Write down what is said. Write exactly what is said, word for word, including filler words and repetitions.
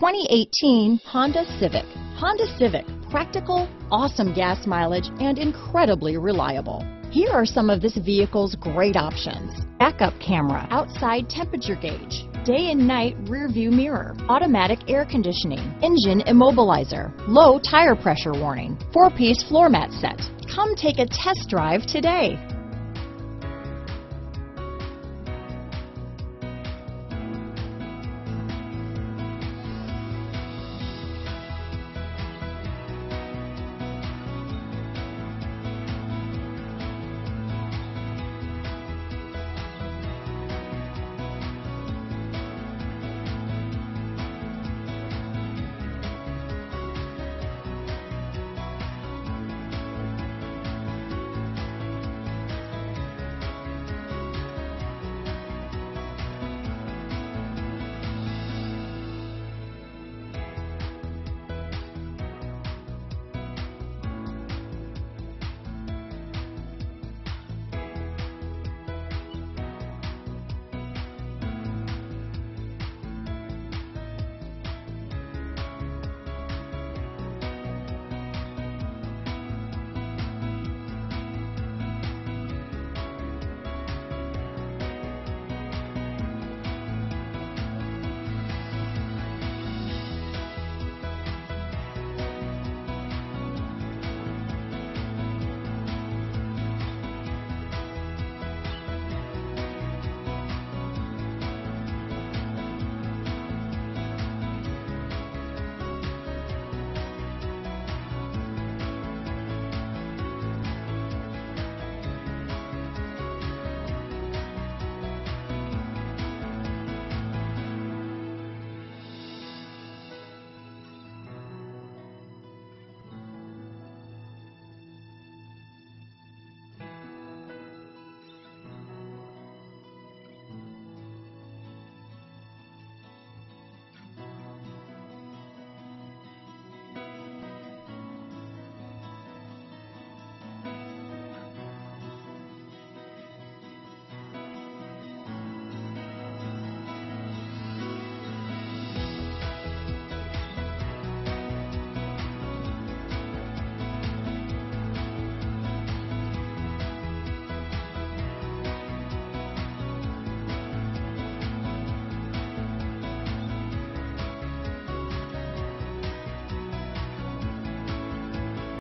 twenty eighteen Honda Civic. Honda Civic, practical, awesome gas mileage, and incredibly reliable. Here are some of this vehicle's great options: backup camera, outside temperature gauge, day and night rear view mirror, automatic air conditioning, engine immobilizer, low tire pressure warning, four-piece floor mat set. Come take a test drive today.